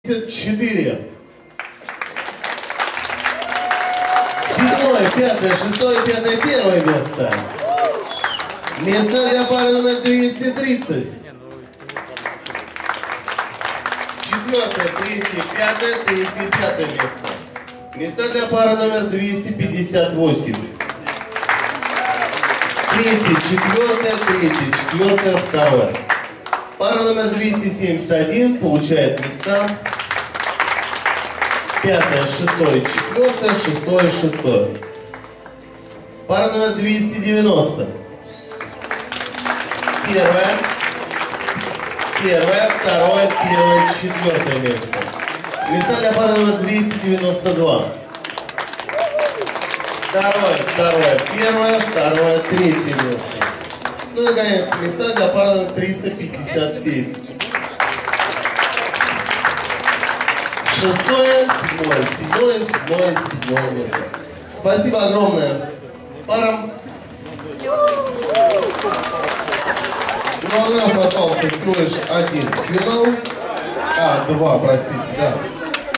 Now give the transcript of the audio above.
4. Седьмое, пятое, шестое, пятое, первое место. Место для пары номер 230. Четвертое, третье, пятое, третье, пятое место. Места для пары номер 258. Третье, четвертое, третье, четвертое, второе. Пара номер 271 получает места. Пятое, шестое, четвертое, шестое, шестое. Пара номер 290. Первое, второе, первое, четвертое место. Места для пары номер 292. Второе, первое, второе, третье место. Ну, наконец, места для пары номер 357. Шестое, седьмое место. Спасибо огромное парам. Ну, а у нас остался всего лишь один финал. Два, простите, да.